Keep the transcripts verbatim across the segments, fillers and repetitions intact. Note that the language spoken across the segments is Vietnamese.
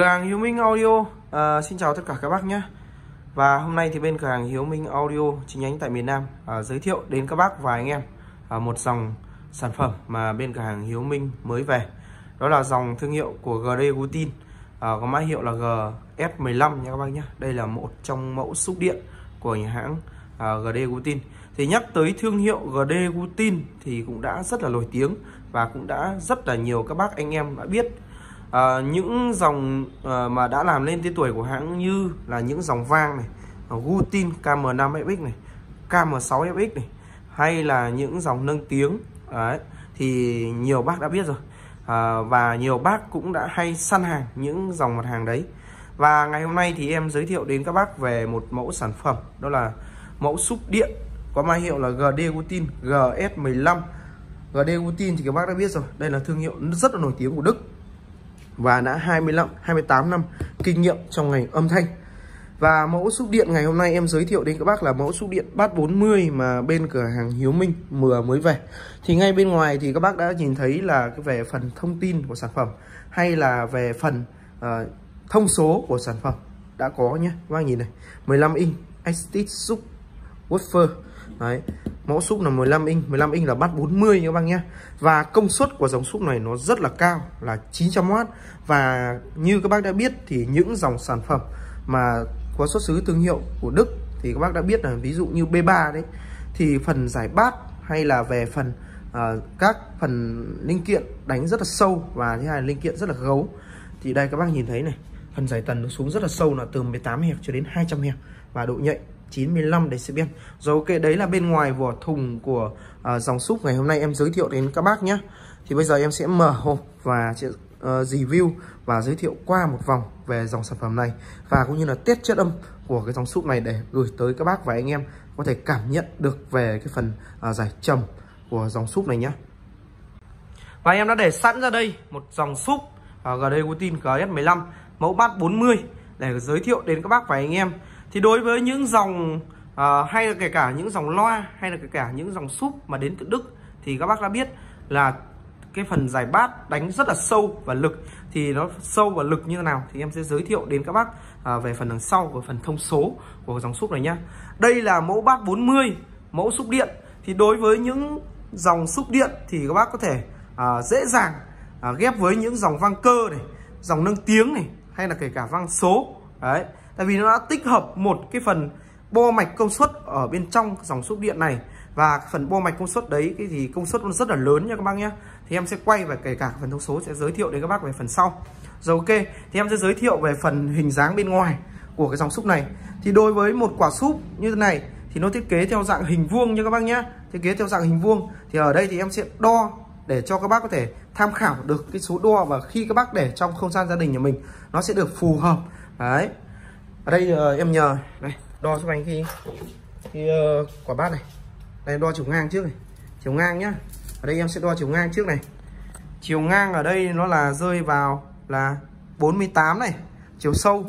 Cửa hàng Hiếu Minh Audio uh, xin chào tất cả các bác nhé. Và hôm nay thì bên cửa hàng Hiếu Minh Audio chi nhánh tại miền Nam uh, giới thiệu đến các bác và anh em uh, một dòng sản phẩm mà bên cửa hàng Hiếu Minh mới về. Đó là dòng thương hiệu của giê đê Gutin, uh, có mã hiệu là G S mười lăm nha các bác nhé. Đây là một trong mẫu xúc điện của nhà hãng uh, giê đê Gutin. Thì nhắc tới thương hiệu giê đê Gutin thì cũng đã rất là nổi tiếng và cũng đã rất là nhiều các bác anh em đã biết. À, những dòng à, mà đã làm lên tên tuổi của hãng như là những dòng vang này, Gutin K M năm F X này, K M sáu F X này, hay là những dòng nâng tiếng đấy, thì nhiều bác đã biết rồi. à, Và nhiều bác cũng đã hay săn hàng những dòng mặt hàng đấy. Và ngày hôm nay thì em giới thiệu đến các bác về một mẫu sản phẩm, đó là mẫu xúc điện có mã hiệu là giê đê Gutin G S mười lăm. giê đê Gutin thì các bác đã biết rồi, đây là thương hiệu rất là nổi tiếng của Đức và đã hai mươi lăm, hai mươi tám năm kinh nghiệm trong ngành âm thanh. Và mẫu xúc điện ngày hôm nay em giới thiệu đến các bác là mẫu xúc điện Bass bốn mươi mà bên cửa hàng Hiếu Minh vừa mới về. Thì ngay bên ngoài thì các bác đã nhìn thấy là về phần thông tin của sản phẩm hay là về phần uh, thông số của sản phẩm đã có nhé. Các bác nhìn này, mười lăm inch Extit xúc woofer. Đấy, mẫu xúc là mười lăm inch, mười lăm inch là Bass bốn mươi các bác nhé. Và công suất của dòng xúc này nó rất là cao, là chín trăm oát. Và như các bác đã biết thì những dòng sản phẩm mà có xuất xứ thương hiệu của Đức thì các bác đã biết là ví dụ như B ba đấy, thì phần giải bass hay là về phần uh, các phần linh kiện đánh rất là sâu, và thứ hai là linh kiện rất là gấu. Thì đây các bác nhìn thấy này, phần giải tần nó xuống rất là sâu, là từ mười tám héc cho đến hai trăm héc, và độ nhạy chín mươi lăm decibel. Rồi ok, đấy là bên ngoài vỏ thùng của uh, dòng xúc ngày hôm nay em giới thiệu đến các bác nhé. Thì bây giờ em sẽ mở hộp và sẽ uh, review và giới thiệu qua một vòng về dòng sản phẩm này, và cũng như là test chất âm của cái dòng xúc này để gửi tới các bác và anh em có thể cảm nhận được về cái phần uh, giải trầm của dòng xúc này nhé. Và em đã để sẵn ra đây một dòng xúc uh, giê đê Gutin G S mười lăm mẫu Bass bốn mươi để giới thiệu đến các bác và anh em. Thì đối với những dòng uh, hay là kể cả những dòng loa hay là kể cả những dòng súp mà đến từ Đức thì các bác đã biết là cái phần giải bass đánh rất là sâu và lực. Thì nó sâu và lực như thế nào thì em sẽ giới thiệu đến các bác uh, về phần đằng sau của phần thông số của dòng súp này nhá. Đây là mẫu Bass bốn mươi, mẫu súp điện. Thì đối với những dòng súp điện thì các bác có thể uh, dễ dàng uh, ghép với những dòng vang cơ này, dòng nâng tiếng này, hay là kể cả vang số. Đấy, tại vì nó đã tích hợp một cái phần bo mạch công suất ở bên trong dòng xúc điện này. Và phần bo mạch công suất đấy cái thì công suất nó rất là lớn nha các bác nhé. Thì em sẽ quay và kể cả phần thông số sẽ giới thiệu đến các bác về phần sau. Rồi ok, thì em sẽ giới thiệu về phần hình dáng bên ngoài của cái dòng xúc này. Thì đối với một quả xúc như thế này thì nó thiết kế theo dạng hình vuông nha các bác nhé. Thiết kế theo dạng hình vuông. Thì ở đây thì em sẽ đo để cho các bác có thể tham khảo được cái số đo, và khi các bác để trong không gian gia đình nhà mình nó sẽ được phù hợp. Đấy, ở đây uh, em nhờ này đo giúp anh cái, cái uh, quả bát này. Đây đo chiều ngang trước này, chiều ngang nhá. Ở đây em sẽ đo chiều ngang trước này. Chiều ngang ở đây nó là rơi vào là bốn mươi tám này. Chiều sâu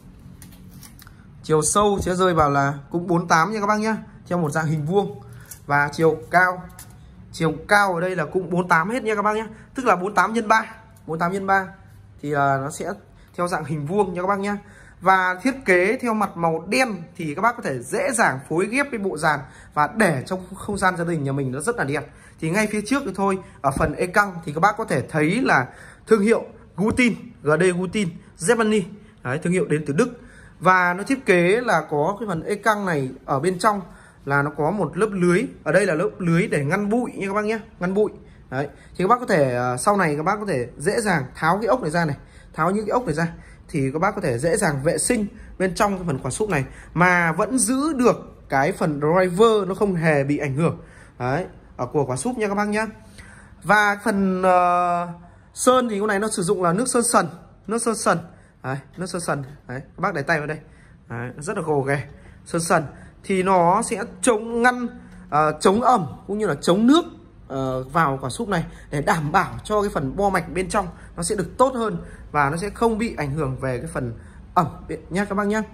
chiều sâu sẽ rơi vào là cũng bốn mươi tám nha các bác nhá, theo một dạng hình vuông. Và chiều cao chiều cao ở đây là cũng bốn mươi tám hết nha các bác nhé, tức là bốn mươi tám nhân ba, bốn mươi tám nhân ba thì uh, nó sẽ theo dạng hình vuông nha các bác nhé. Và thiết kế theo mặt màu đen thì các bác có thể dễ dàng phối ghép với bộ dàn và để trong không gian gia đình nhà mình nó rất là đẹp. Thì ngay phía trước thôi, ở phần e căng thì các bác có thể thấy là thương hiệu Gutin, giê đê Gutin Germany. Đấy, thương hiệu đến từ Đức. Và nó thiết kế là có cái phần e căng này ở bên trong là nó có một lớp lưới. Ở đây là lớp lưới để ngăn bụi nha các bác nhé, ngăn bụi. Đấy, thì các bác có thể sau này các bác có thể dễ dàng tháo cái ốc này ra này, tháo những cái ốc này ra thì các bác có thể dễ dàng vệ sinh bên trong cái phần quả xúc này mà vẫn giữ được cái phần driver nó không hề bị ảnh hưởng. Đấy, ở của quả xúc nha các bác nhé. Và phần uh, sơn thì con này nó sử dụng là nước sơn sần, nước sơn sần. Đấy, nước sơn sần. Đấy, các bác để tay vào đây. Đấy, rất là gồ ghề. Sơn sần thì nó sẽ chống ngăn uh, chống ẩm cũng như là chống nước uh, vào quả xúc này để đảm bảo cho cái phần bo mạch bên trong nó sẽ được tốt hơn và nó sẽ không bị ảnh hưởng về cái phần ẩm nhé các bác nhé.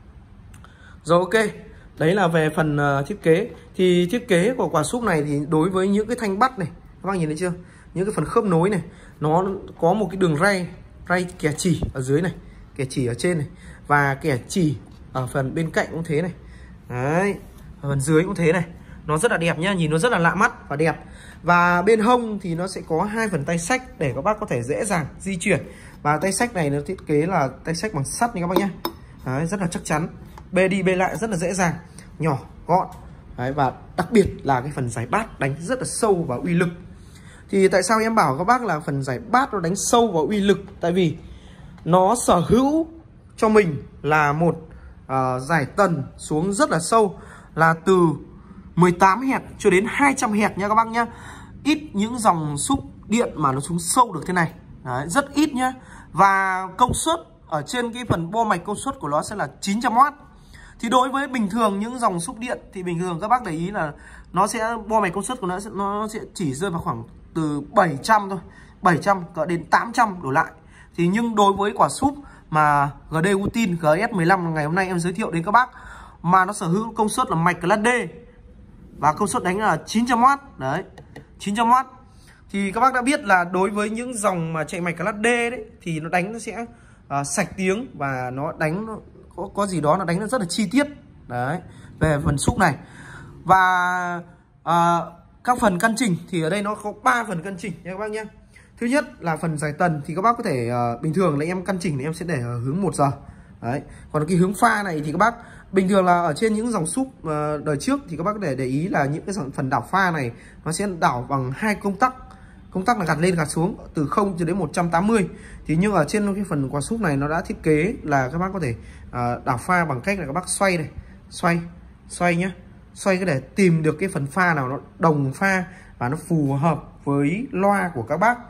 Rồi ok, đấy là về phần uh, thiết kế. Thì thiết kế của quả xúc này thì đối với những cái thanh bắt này, các bác nhìn thấy chưa, những cái phần khớp nối này nó có một cái đường ray ray kẻ chỉ ở dưới này, kẻ chỉ ở trên này, và kẻ chỉ ở phần bên cạnh cũng thế này. Đấy, ở phần dưới cũng thế này. Nó rất là đẹp nhá, nhìn nó rất là lạ mắt và đẹp. Và bên hông thì nó sẽ có hai phần tay xách để các bác có thể dễ dàng di chuyển. Và tay xách này nó thiết kế là tay xách bằng sắt nha các bác nhé. Đấy, rất là chắc chắn, bê đi bê lại rất là dễ dàng, nhỏ gọn. Đấy, và đặc biệt là cái phần giải bát đánh rất là sâu và uy lực. Thì tại sao em bảo các bác là phần giải bát nó đánh sâu và uy lực? Tại vì nó sở hữu cho mình là một uh, giải tần xuống rất là sâu, là từ mười tám héc cho đến hai trăm héc nha các bác nhá. Ít những dòng xúc điện mà nó xuống sâu được thế này. Đấy, rất ít nhá. Và công suất ở trên cái phần bo mạch, công suất của nó sẽ là chín trăm oát. Thì đối với bình thường những dòng xúc điện thì bình thường các bác để ý là nó sẽ bo mạch công suất của nó sẽ, nó sẽ chỉ rơi vào khoảng từ bảy trăm thôi, bảy trăm cỡ đến tám trăm đổ lại. Thì nhưng đối với quả súp mà giê đê Gutin G S mười lăm ngày hôm nay em giới thiệu đến các bác, mà nó sở hữu công suất là mạch Class D và công suất đánh là chín trăm oát. Đấy, chín trăm oát. Thì các bác đã biết là đối với những dòng mà chạy mạch Class D đấy thì nó đánh nó sẽ uh, sạch tiếng, và nó đánh nó có, có gì đó nó đánh nó rất là chi tiết. Đấy, về phần xúc này. Và uh, các phần căn chỉnh thì ở đây nó có ba phần căn chỉnh nha các bác nhé. Thứ nhất là phần giải tần thì các bác có thể uh, bình thường là em căn chỉnh thì em sẽ để ở hướng một giờ. Đấy. Còn cái hướng pha này thì các bác bình thường là ở trên những dòng súp uh, đời trước thì các bác có thể để ý là những cái phần đảo pha này nó sẽ đảo bằng hai công tắc. Công tắc là gạt lên gạt xuống từ không cho đến một trăm tám mươi. Thì nhưng ở trên cái phần quả súp này nó đã thiết kế là các bác có thể uh, đảo pha bằng cách là các bác xoay này, xoay, xoay nhá. Xoay cái để tìm được cái phần pha nào nó đồng pha và nó phù hợp với loa của các bác.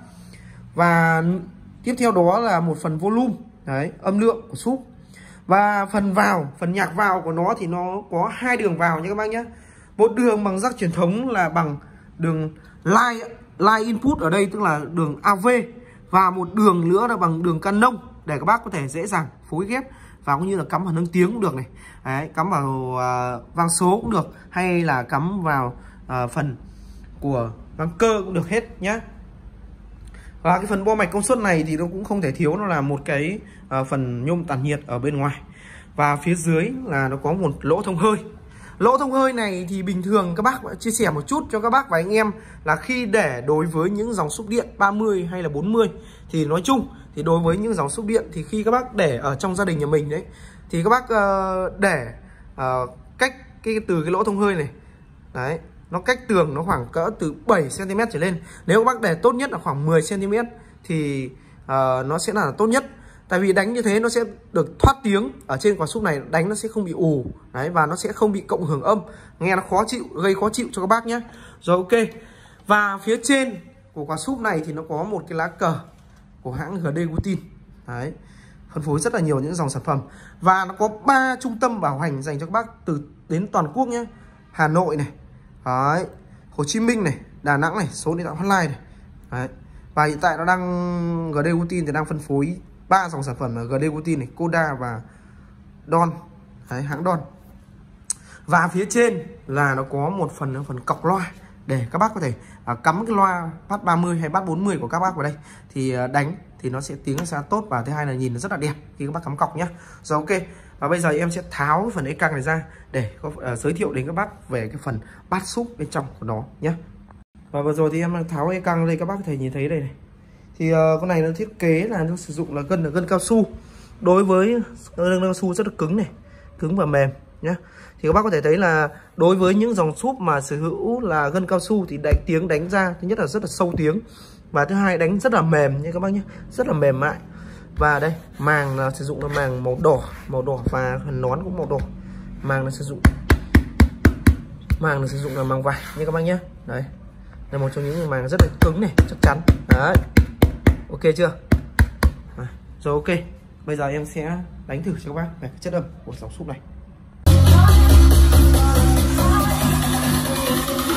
Và tiếp theo đó là một phần volume, đấy, âm lượng của súp. Và phần vào, phần nhạc vào của nó thì nó có hai đường vào nha các bác nhé. Một đường bằng jack truyền thống là bằng đường line, line input ở đây tức là đường a vê, và một đường nữa là bằng đường Canon để các bác có thể dễ dàng phối ghép và cũng như là cắm vào nâng tiếng cũng được này. Đấy, cắm vào uh, vang số cũng được, hay là cắm vào uh, phần của vang cơ cũng được hết nhé. Và cái phần bo mạch công suất này thì nó cũng không thể thiếu, nó là một cái uh, phần nhôm tản nhiệt ở bên ngoài. Và phía dưới là nó có một lỗ thông hơi. Lỗ thông hơi này thì bình thường các bác chia sẻ một chút cho các bác và anh em là khi để đối với những dòng xúc điện ba mươi hay là bốn mươi thì nói chung thì đối với những dòng xúc điện thì khi các bác để ở trong gia đình nhà mình đấy thì các bác uh, để uh, cách cái từ cái lỗ thông hơi này đấy, nó cách tường nó khoảng cỡ từ bảy xăng ti mét trở lên. Nếu các bác để tốt nhất là khoảng mười xăng ti mét thì uh, nó sẽ là tốt nhất. Tại vì đánh như thế nó sẽ được thoát tiếng ở trên quả súp này, đánh nó sẽ không bị ù đấy, và nó sẽ không bị cộng hưởng âm, nghe nó khó chịu, gây khó chịu cho các bác nhé. Rồi, ok. Và phía trên của quả súp này thì nó có một cái lá cờ của hãng giê đê Gutin đấy, phân phối rất là nhiều những dòng sản phẩm. Và nó có ba trung tâm bảo hành dành cho các bác từ đến toàn quốc nhé. Hà Nội này, đấy, Hồ Chí Minh này, Đà Nẵng này, số điện thoại hotline này đấy. Và hiện tại nó đang giê đê Gutin thì đang phân phối ba dòng sản phẩm là giê đê Gutin này, Koda và Don đấy, hãng Don. Và phía trên là nó có một phần phần cọc loa để các bác có thể uh, cắm cái loa bass ba mươi hay bass bốn mươi của các bác vào đây thì uh, đánh thì nó sẽ tiếng sẽ tốt, và thứ hai là nhìn nó rất là đẹp khi các bác cắm cọc nhé. Rồi, ok. Và bây giờ em sẽ tháo cái phần ê căng này ra để có, uh, giới thiệu đến các bác về cái phần bass súp bên trong của nó nhé. Và vừa rồi thì em đang tháo ê căng đây, các bác có thể nhìn thấy đây này. Thì uh, con này nó thiết kế là nó sử dụng là gân là gân cao su. Đối với gân cao su rất là cứng này, cứng và mềm nhé. Thì các bác có thể thấy là đối với những dòng súp mà sở hữu là gân cao su thì đánh tiếng đánh ra thứ nhất là rất là sâu tiếng, và thứ hai đánh rất là mềm nha các bác nhé, rất là mềm mại. Và đây màng là sử dụng là màng màu đỏ, màu đỏ và phần nón cũng màu đỏ. Màng là sử dụng màng là sử dụng là màng vải nha các bác nhé. Đấy, là một trong những màng rất là cứng này, chắc chắn. Đấy, ok chưa? À, rồi, ok. Bây giờ em sẽ đánh thử cho các bác về cái chất âm của dòng súp này.